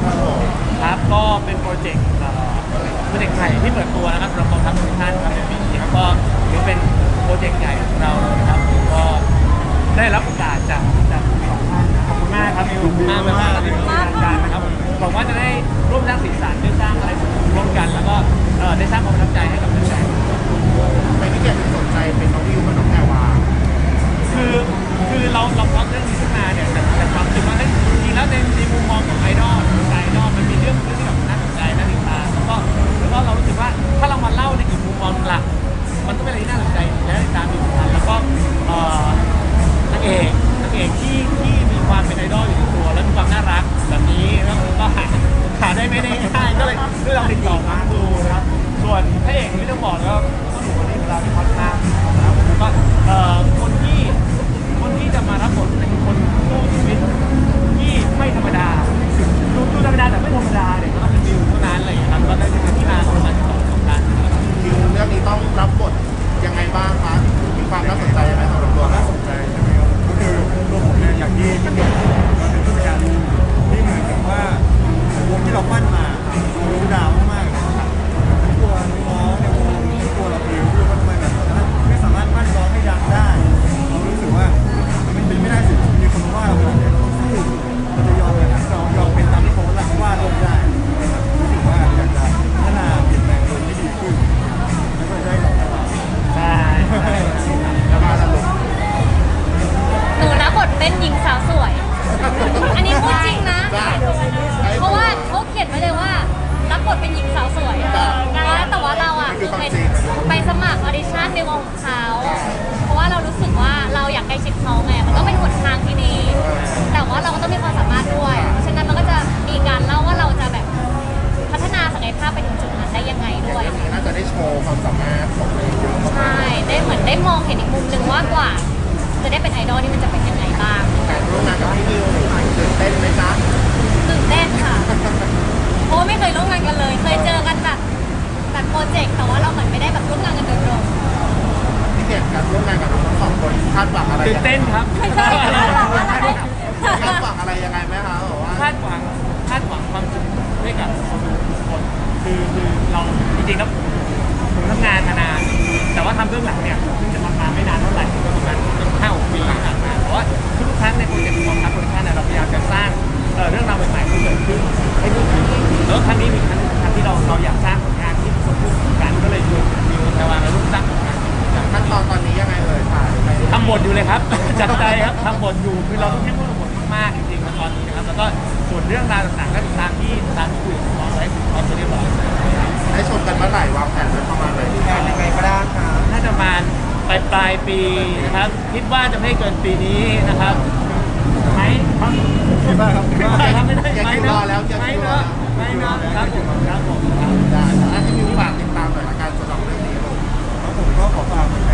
ครับก็เป็นโปรเจกต์ใหม่ที่เปิดตัวนะครับสำหรับกองทัพทุกท่านครับในปีนี้ครับก็ถือเป็นโปรเจกต์ใหญ่ของเราเลยนะครับก็ได้รับโอกาสจากสองท่านนะขอบคุณมากครับขอบคุณมากที่ร่วมงานนะครับหวังว่าจะได้ร่วมสร้างสีสันได้สร้างอะไรร่วมกันแล้วก็ได้สร้างความประทับใจให้กับแฟนๆไปที่เกียรติสนใจเป็นน้องวิวกับน้องแพรวาคือเราพล็อตเรื่องนี้ขึ้นมาเนี่ยแต่ความจริงว่าจริงๆแล้วในมุมมองของไอดอลมันมีเรื่องที่แบบน่าสนใจน่าติดตามแล้วก็เรารู้สึกว่าถ้าเรามาเล่าในอีกมุมมองหลักมันก็เป็นอะไรที่น่าสนใจและติดตามอีกทันแล้วก็นางเอกที่มีความเป็นไอดอลอยู่ในตัวและมีความน่ารักแบบนี้แล้วก็หาได้ไม่ได้ง่ายก็เลยเราติดต่อมาดูนะครับส่วนพระเอกไม่ต้องบอกแล้วหนุ่มคนนี้ของเราเป็นฮอตมากนะครับแล้วก็คนที่จะมารับบทเป็นคนสู้ชีวิตที่ไม่ธรรมดาดูธรรมดาแต่ไม่ธรรมดาเนี่ยก็ต้องเป็นวิวเท่านั้นอะไรอย่างเงี้ยครับก็ได้เป็นที่มาของมันของการวิวเรื่องนี้ต้องรับบทยังไงบ้างคะมีความน่าสนใจไหมสำหรับตัวน่าสนใจใช่ไหมครับก็คือตัวผมเนี่ยอย่างที่พี่บอกเราเป็นผู้จัดการที่เหมือนกับว่าวงที่เราปั้นมารู้ดาวมากๆตัวน้องในวงตัวเราเองด้วยว่าทำไมแบบไม่สามารถปั้นน้องให้ดังได้เรารู้สึกว่ามันเป็นไม่ได้สิมีคนว่าเราเป็นเนี่ยต้องสู้เราจะยอมเลยนะเรายอมเป็นตามที่เขาว่าลงได้รู้สึกว่าอยากจะพัฒนาเปลี่ยนแปลงตัวที่ดีขึ้นแล้วก็ได้หลอกเราใช่แล้วมาสรุปหนูรับบทเป็นหญิงสาวสวย อันนี้พูดจริงนะ เพราะว่าเขาเขียนไว้เลยว่ารับบทเป็นหญิงสาวสวยแต่ว่าเราอ่ะคือไปสมัครออดิชั่นในวงของเขาเพราะว่าเรารู้สึกว่าเราอยากใกล้ชิดเขาไงมันก็เป็นหนทางที่ดี แต่ว่าเราก็ต้องมีความสามารถด้วยเพราะฉะนั้นมันก็จะมีการเล่าว่าเราจะแบบพัฒนาศักยภาพไปถึงจุดนั้นได้ยังไงด้วยน่าจะได้โชว์ความสามารถของตัวเองเยอะมากใช่ได้เหมือนได้มองเห็นอีกมุมหนึ่งว่ากว่าจะได้เป็นไอดอลนี่มันจะเป็นยังไงบ้างการร่วมงานกับพี่นิวตื่นเต้นไหมจ๊ะตื่นเต้นค่ะเพราะไม่เคยร่วมงานกันเลยเคยเจอกันแบบโปรเจกต์แต่ว่าเราเหมือนไม่ได้แบบร่วมงานกันโดยตรงพี่เกียรติการร่วมงานกับน้องสองคนคาดหวังอะไรตื่นเต้นครับคาดหวังอะไรคาดหวังอะไรยังไงไหมคะบอกว่าคาดหวังความสุขให้กับคนดูทุกคนคือเราจริงๆแล้วผมทำงานมานานแต่ว่าทำเบื้องหลังเนี่ยเพิ่งจะมาไม่นานเท่าไหร่ประมาณ5-6 ปีที่ผ่านมาเพราะว่าทุกครั้งในโปรเจกต์ของทางโปรดักชั่นเราพยายามจะสร้างเรื่องราวใหม่ๆที่เกิดขึ้นให้ดูแล้วครั้งนี้มีครั้งที่เราอยากสร้างผลงานที่ประสบผลกันก็เลยชวนมิวแพรวามาร่วมสร้างผลงานขั้นตอนนี้ยังไงเลยถ่ายทำบทอยู่เลยครับจัดใจครับทำบทอยู่คือเราต้องเข้มข้นกับบทมากๆจริงๆตอนนี้นะครับแล้วก็ส่วนเรื่องราวต่างๆก็ตามที่คุยกับน้องไว้พร้อมจะเรียบร้อยได้ชมกันเมื่อไหร่วางแผนไว้ประมาณไหนแผนยังไงก็ได้ค่ะน่าจะประมาณปลายปีนะครับคิดว่าจะไม่เกินปีนี้นะครับไหมคิดว่าครับไม่ได้ไม่เนาะไม่เนาะครับผมได้ให้มิวฝากติดตามหน่อยละกันสำหรับเรื่องนี้ครับผมก็ขอฝากเหมือนกัน